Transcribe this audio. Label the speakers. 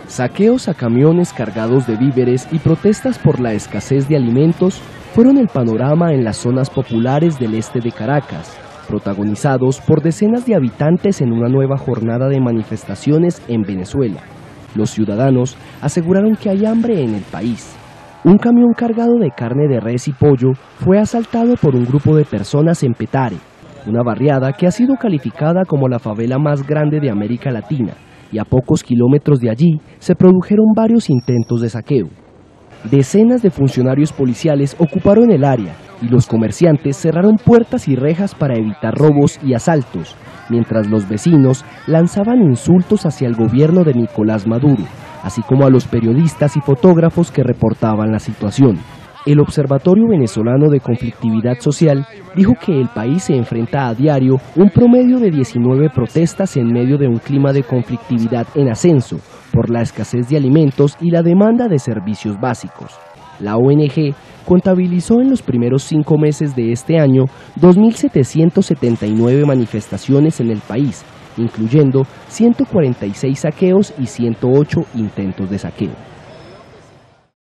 Speaker 1: Saqueos a camiones cargados de víveres y protestas por la escasez de alimentos fueron el panorama en las zonas populares del este de Caracas, protagonizados por decenas de habitantes en una nueva jornada de manifestaciones en Venezuela. Los ciudadanos aseguraron que hay hambre en el país. Un camión cargado de carne de res y pollo fue asaltado por un grupo de personas en Petare, una barriada que ha sido calificada como la favela más grande de América Latina, y a pocos kilómetros de allí se produjeron varios intentos de saqueo. Decenas de funcionarios policiales ocuparon el área y los comerciantes cerraron puertas y rejas para evitar robos y asaltos, mientras los vecinos lanzaban insultos hacia el gobierno de Nicolás Maduro, así como a los periodistas y fotógrafos que reportaban la situación. El Observatorio Venezolano de Conflictividad Social dijo que el país se enfrenta a diario un promedio de 19 protestas en medio de un clima de conflictividad en ascenso por la escasez de alimentos y la demanda de servicios básicos. La ONG contabilizó en los primeros 5 meses de este año 2.779 manifestaciones en el país, incluyendo 146 saqueos y 108 intentos de saqueo.